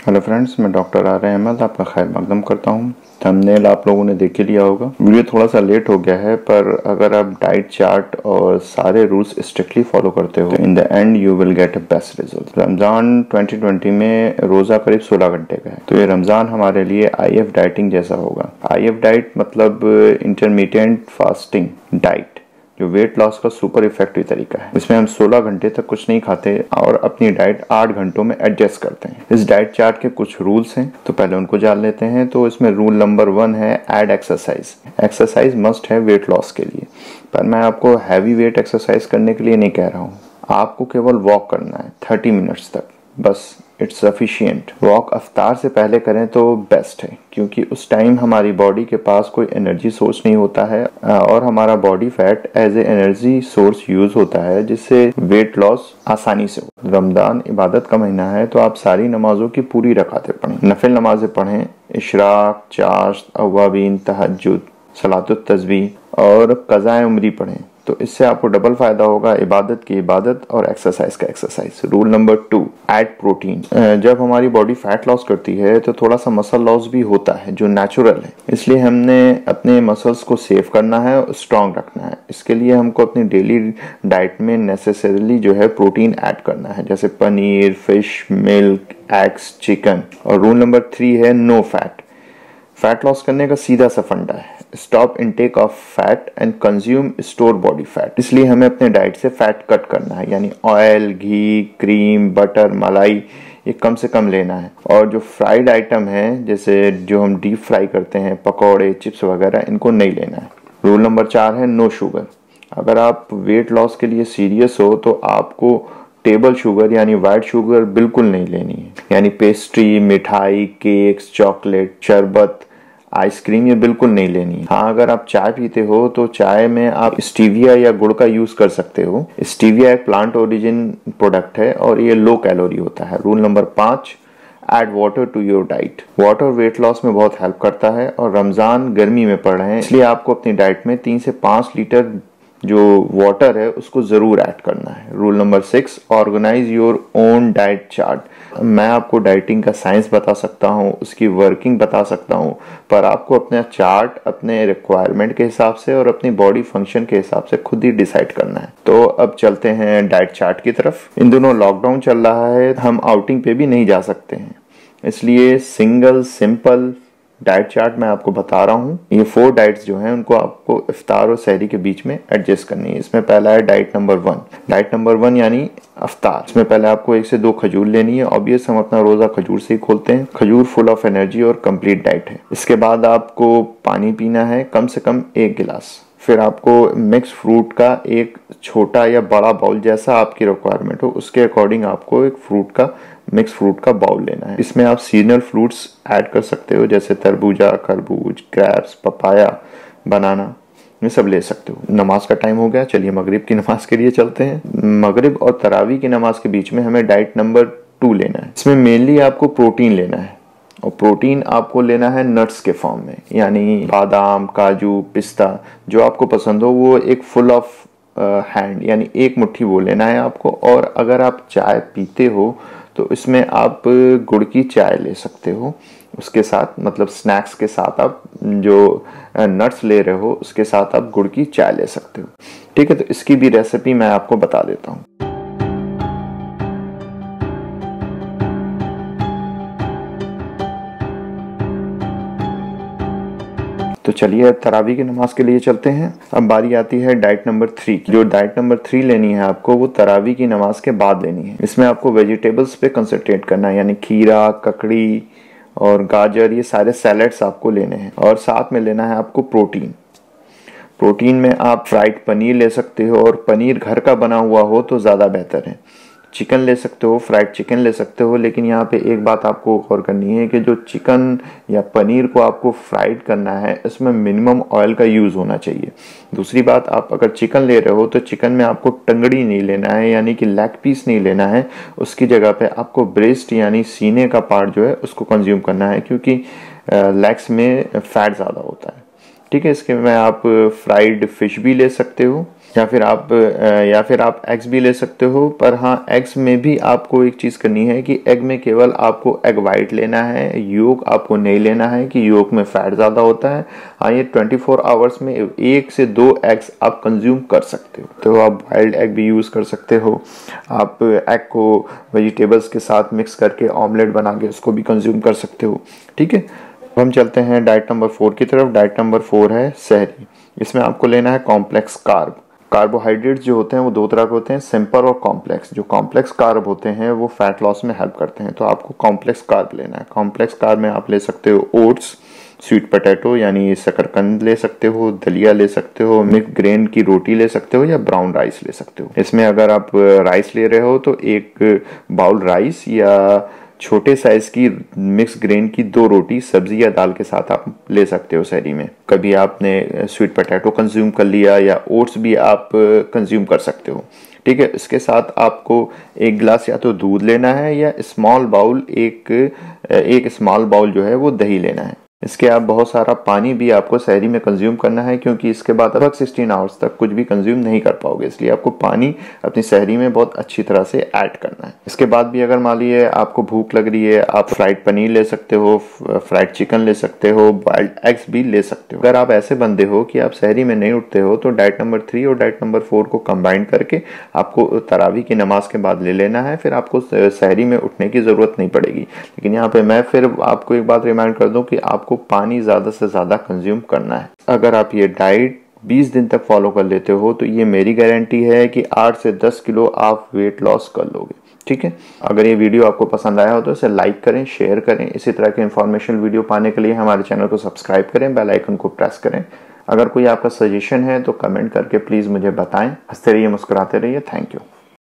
Hello friends, मैं doctor R Ahmad आपका खैर मकदम करता हूँ। थंबनेल आप लोगों ने देख ही लिया होगा। वीडियो थोड़ा सा लेट हो गया है, पर अगर आप डाइट चार्ट और सारे रूल्स स्ट्रिक्टली फॉलो करते हो तो in the end you will get a best result. Ramzan 2020 में रोज़ा करीब 16 घंटे का है, तो ये रमज़ान हमारे लिए IF डाइटिंग जैसा होगा। IF डाइट मतलब इंटरमीडिएट फास्टिंग डाइट, जो वेट लॉस का सुपर इफेक्टिव तरीका है। इसमें हम 16 घंटे तक कुछ नहीं खाते और अपनी डाइट 8 घंटों में एडजस्ट करते हैं। इस डाइट चार्ट के कुछ रूल्स हैं, तो पहले उनको जान लेते हैं। तो इसमें रूल नंबर 1 है ऐड एक्सरसाइज। एक्सरसाइज मस्ट है वेट लॉस के लिए, पर मैं आपको हैवी वेट एक्सरसाइज करने के लिए नहीं कह रहा हूँ। आपको केवल वॉक करना है 30 मिनट्स तक, बस इट्स सफिशिएंट। वॉक अफ्तार से पहले करें तो बेस्ट है, क्योंकि उस टाइम हमारी बॉडी के पास कोई एनर्जी सोर्स नहीं होता है और हमारा body fat as a energy source use होता है, जिससे वेट लॉस आसानी से हो। रमजान इबादत का महीना है, तो आप सारी नमाजों की पूरी रकातें पढ़ें, नफिल नमाजें पढ़ें, इशराक, चाश्त, अव्वाबीन, तहज्जुद, सलातुत तस्बीह और कज़ाए उम्री पढ़ें। तो इससे आपको डबल फायदा होगा, इबादत की इबादत और एक्सरसाइज का exercise. Rule number 2, add protein. जब हमारी बॉडी फैट लॉस करती है तो थोड़ा सा मसल लॉस भी होता है, जो नेचुरल है। इसलिए हमने अपने मसल्स को सेव करना है और स्ट्रांग रखना है। इसके लिए हमको अपनी डेली डाइट में नेसेसरीली जो है प्रोटीन ऐड करना है, जैसे paneer, fish, milk, eggs, chicken. और रूल नंबर 3 है नो फैट। फैट लॉस करने का सीधा सा फंडा है, stop intake of fat and consume store body fat. इसलिए हमें अपने डाइट से फैट कट करना है, यानी ऑयल, घी, क्रीम, बटर, मलाई ये कम से कम लेना है। और जो फ्राइड आइटम है, जैसे जो हम डीप फ्राई करते हैं, पकौड़े, चिप्स वगैरह, इनको नहीं लेना है। रूल नंबर 4 है नो शुगर। अगर आप वेट लॉस के लिए सीरियस हो तो आपको टेबल शुगर यानी व्हाइट शुगर बिल्कुल नहीं लेनी है, यानी पेस्ट्री, मिठाई, केक्स, चॉकलेट, शरबत, आइसक्रीम ये बिल्कुल नहीं लेनी है। हाँ, अगर आप चाय पीते हो तो चाय में आप स्टीविया या गुड़ का यूज कर सकते हो। स्टीविया एक प्लांट ओरिजिन प्रोडक्ट है और ये लो कैलोरी होता है। Rule number 5, add water to your diet. Water weight loss में बहुत हेल्प करता है और रमजान गर्मी में पड़ रहे हैं, इसलिए आपको अपनी डाइट में 3 से 5 लीटर जो वाटर है उसको जरूर ऐड करना है। Rule number 6, organise your own diet chart. मैं आपको डाइटिंग का साइंस बता सकता हूँ, उसकी वर्किंग बता सकता हूँ, पर आपको अपना चार्ट अपने रिक्वायरमेंट के हिसाब से और अपनी बॉडी फंक्शन के हिसाब से खुद ही डिसाइड करना है। तो अब चलते हैं डाइट चार्ट की तरफ। इन दोनों लॉकडाउन चल रहा है, हम आउटिंग पे भी नहीं जा सकते हैं, इसलिए सिंगल सिंपल डाइट चार्ट मैं आपको बता रहा हूँ। ये 4 डाइट्स जो हैं उनको आपको इफ्तार और सहरी के बीच में एडजस्ट करनी है। इसमें पहला है डाइट नंबर 1। डाइट नंबर 1 यानी अफ्तार। इसमें पहले आपको 1 से 2 खजूर लेनी है। ऑब्वियस हम अपना रोजा खजूर से ही खोलते हैं। खजूर फुल ऑफ एनर्जी और कंप्लीट डाइट है। इसके बाद आपको पानी पीना है कम से कम 1 गिलास। फिर आपको मिक्स फ्रूट का एक छोटा या बड़ा बाउल, जैसा आपकी रिक्वायरमेंट हो उसके अकॉर्डिंग आपको एक मिक्स फ्रूट का बाउल लेना है। इसमें आप सीजनल फ्रूट्स ऐड कर सकते हो, जैसे तरबूजा, खरबूज, ग्रेप्स, पपाया, बनाना, ये सब ले सकते हो। नमाज का टाइम हो गया, चलिए मगरिब की नमाज के लिए चलते हैं। मगरिब और तरावी की नमाज के बीच में हमें डाइट नंबर 2 लेना है। इसमें मेनली आपको प्रोटीन लेना है और प्रोटीन आपको लेना है नट्स के फॉर्म में, यानी बादाम, काजू, पिस्ता, जो आपको पसंद हो वो एक फुल ऑफ हैंड यानी एक मुट्ठी वो लेना है आपको। और अगर आप चाय पीते हो तो इसमें आप गुड़ की चाय ले सकते हो। उसके साथ मतलब स्नैक्स के साथ आप जो नट्स ले रहे हो उसके साथ आप गुड़ की चाय ले सकते हो। ठीक है, तो इसकी भी रेसिपी मैं आपको बता देता हूँ। तो चलिए अब तरावी की नमाज के लिए चलते हैं। अब बारी आती है डाइट नंबर 3 की। जो डाइट नंबर 3 लेनी है आपको वो तरावी की नमाज के बाद लेनी है। इसमें आपको वेजिटेबल्स पे कंसंट्रेट करना है, यानी खीरा, ककड़ी और गाजर, ये सारे सैलेड्स आपको लेने हैं। और साथ में लेना है आपको प्रोटीन। प्रोटीन में आप फ्राइड पनीर ले सकते हो और पनीर घर का बना हुआ हो तो ज़्यादा बेहतर है। चिकन ले सकते हो, फ्राइड चिकन ले सकते हो, लेकिन यहाँ पे एक बात आपको गौर करनी है कि जो चिकन या पनीर को आपको फ्राइड करना है इसमें मिनिमम ऑयल का यूज़ होना चाहिए। दूसरी बात, आप अगर चिकन ले रहे हो तो चिकन में आपको टंगड़ी नहीं लेना है, यानी कि लेग पीस नहीं लेना है। उसकी जगह पे आपको ब्रेस्ट यानी सीने का पार्ट जो है उसको कंज्यूम करना है, क्योंकि लेग्स में फैट ज़्यादा होता है। ठीक है, इसके में आप फ्राइड फिश भी ले सकते हो या फिर आप एग्स भी ले सकते हो। पर हाँ, एग्स में भी आपको एक चीज़ करनी है कि एग में केवल आपको एग वाइट लेना है, योक आपको नहीं लेना है कि योक में फैट ज़्यादा होता है। हाँ, ये 24 आवर्स में 1 से 2 एग्स आप कंज्यूम कर सकते हो। तो आप बॉइल्ड एग भी यूज़ कर सकते हो। आप एग को वेजिटेबल्स के साथ मिक्स करके ऑमलेट बना के उसको भी कंज्यूम कर सकते हो। ठीक है, हम चलते हैं डाइट नंबर 4 की तरफ। डाइट नंबर 4 है सहरी। इसमें आपको लेना है कॉम्प्लेक्स कार्ब। कार्बोहाइड्रेट्स जो होते हैं वो 2 तरह के होते हैं, सिंपल और कॉम्प्लेक्स। जो कॉम्प्लेक्स कार्ब होते हैं वो फैट लॉस में हेल्प करते हैं, तो आपको कॉम्प्लेक्स कार्ब लेना है। कॉम्प्लेक्स कार्ब में आप ले सकते हो ओट्स, स्वीट पोटैटो यानी शकरकंद ले सकते हो, दलिया ले सकते हो, मिक्स ग्रेन की रोटी ले सकते हो या ब्राउन राइस ले सकते हो। इसमें अगर आप राइस ले रहे हो तो 1 बाउल राइस या छोटे साइज की मिक्स ग्रेन की 2 रोटी सब्जी या दाल के साथ आप ले सकते हो सहरी में। कभी आपने स्वीट पोटैटो कंज्यूम कर लिया या ओट्स भी आप कंज्यूम कर सकते हो। ठीक है, इसके साथ आपको 1 गिलास या तो दूध लेना है या एक स्मॉल बाउल जो है वो दही लेना है। इसके आप बहुत सारा पानी भी आपको सहरी में कंज्यूम करना है, क्योंकि इसके बाद लगभग 16 आवर्स तक कुछ भी कंज्यूम नहीं कर पाओगे, इसलिए आपको पानी अपनी सहरी में बहुत अच्छी तरह से ऐड करना है। इसके बाद भी अगर मान लीजिए आपको भूख लग रही है, आप फ्राइड पनीर ले सकते हो, फ्राइड चिकन ले सकते हो, बॉइल्ड एग्स भी ले सकते हो। अगर आप ऐसे बंदे हो कि आप सहरी में नहीं उठते हो तो डाइट नंबर 3 और डाइट नंबर 4 को कंबाइन करके आपको तरावी की नमाज के बाद ले लेना है, फिर आपको सहरी में उठने की जरूरत नहीं पड़ेगी। लेकिन यहाँ पे मैं फिर आपको एक बात रिमाइंड कर दूं कि आपको पानी ज्यादा से ज्यादा कंज्यूम करना है। अगर आप ये डाइट 20 दिन तक फॉलो कर लेते हो तो ये मेरी गारंटी है कि 8 से 10 किलो आप वेट लॉस कर लोगे। ठीक है, अगर ये वीडियो आपको पसंद आया हो तो इसे लाइक करें, शेयर करें। इसी तरह के इंफॉर्मेशन वीडियो पाने के लिए हमारे चैनल को सब्सक्राइब करें, बेल आइकन को प्रेस करें। अगर कोई आपका सजेशन है तो कमेंट करके प्लीज मुझे बताएं। हंसते रहिए, मुस्कुराते रहिए। Thank you.